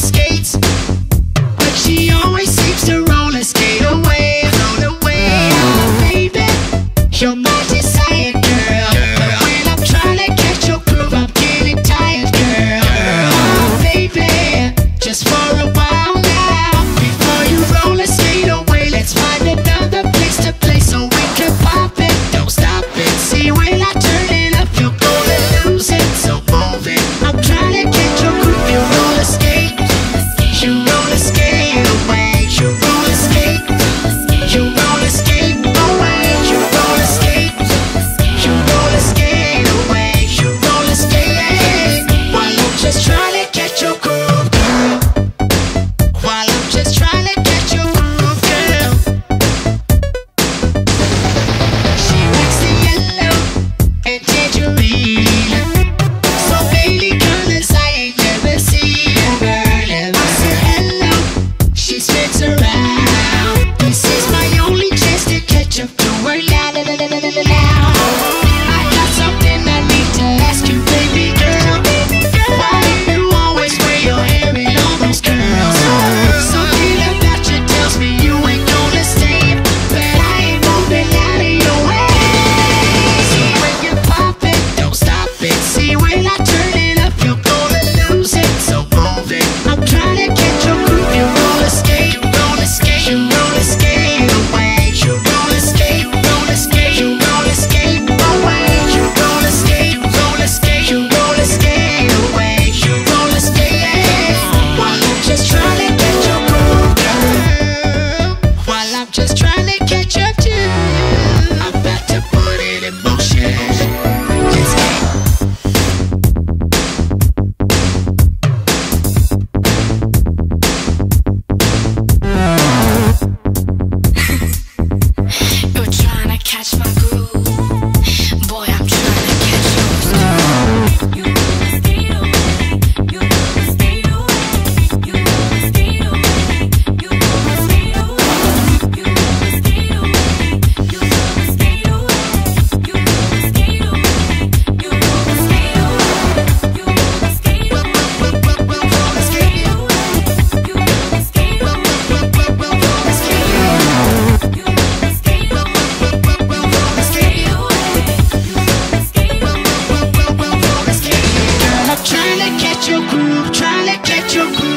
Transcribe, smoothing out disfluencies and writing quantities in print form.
skates, but she always seems to roller skate away, roll away. Oh, baby, you're my desire, girl. But when I'm trying to catch your groove, I'm getting tired, girl. Oh, baby, just for a while now, before you roller skate away, let's find another place to play so we can pop it. Don't stop it. See, when I turn it up, you're gonna lose it. So move it. I'm trying to catch your groove. You roller skate, you roller skate away. You roller skate, you roller skate away. You roller skate, you roller skate away. You roller skate while I'm just trying to catch your groove, girl. While I'm just trying to catch your groove, girl. She likes the yellow and tangerine, so many colors I ain't never seen her. I said hello, she spins around. This is my only chance to catch up to her now. I got something I need to ask you, baby girl. Why do you always wear your hair in all those curls? Something about you tells me you ain't gonna stay, but I ain't moving out of your way. See, when you pop it, don't stop it. See, when I turn it up, you're gonna lose it. So move it. I'm trying to catch your groove. You roller skate, you roller skate, you roller skate away. You roller skate, you roller skate, you roller skate away. You roller skate, you roller skate, you roller skate away. You roller skate while I'm just trying to catch your groove, girl. While I'm just trying to catch up to you, I'm about to put it in motion. Let's go. You're trying to catch my groove, boy, I'm trying to catch yours too. You roller skate away, you roller skate away, you roller skate away, you roller skate away, you roller skate away, you roller skate away, you roller skate away, you roller skate away, you roller skate away, you roller skate away, you roller skate away, you roller skate away, you roller skate away. Girl, I'm trying to catch your groove, trying to catch your groove.